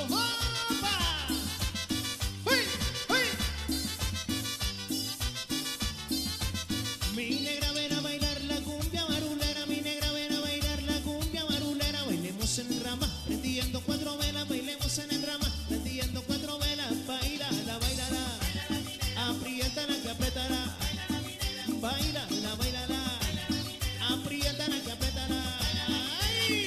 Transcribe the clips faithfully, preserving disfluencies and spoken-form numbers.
¡Opa! ¡Uy! ¡Uy! Mi negra ven a bailar la cumbia barulera, mi negra ven a bailar la cumbia barulera. Bailemos en rama, prendiendo cuatro velas, bailemos en el rama, prendiendo cuatro velas. Baila, la bailará, aprieta la que apretará. Baila, la bailará, aprieta la que apretará. ¡Ay!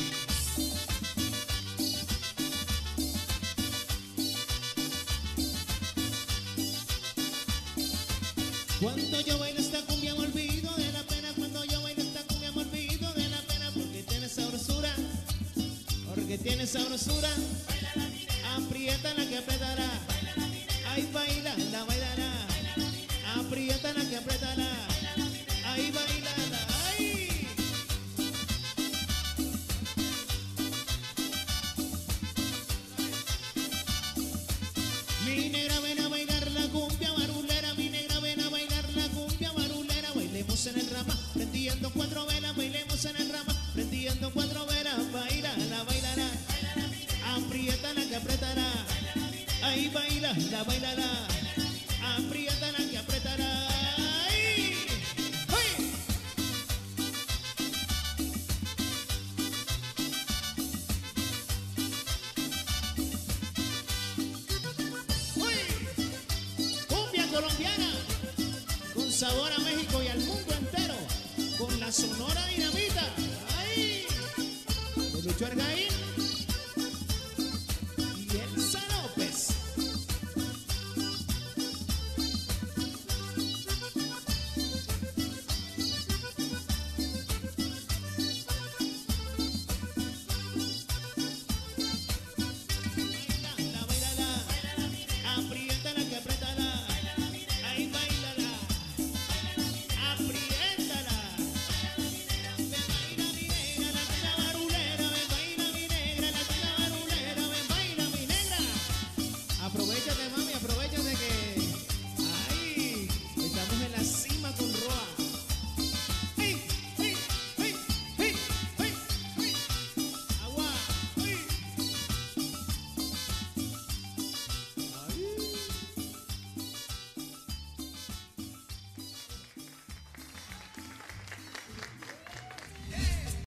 Cuando yo bailo esta cumbia me olvido de la pena. Cuando yo bailo esta cumbia me olvido de la pena. Porque tiene sabrosura, porque tiene sabrosura. Aprieta la que apretará. Ay, baila, la bailará. Aprieta la que apretará. Ay, baila, ay. Mi negra ven a bailar la cumbia barulera, mi negra ven a bailar la cumbia barulera. Bailemos en el rama, prendiendo cuatro velas, bailemos en el rama, prendiendo cuatro velas. Baila, la bailará, aprieta la que apretará. Ay, baila, la bailará, aprieta la que apretará. Ay, ay. Uy, cumbia colombiana, con sabor a México y al mundo entero, con la Sonora Dinamita. Ay, de Lucho Argaín.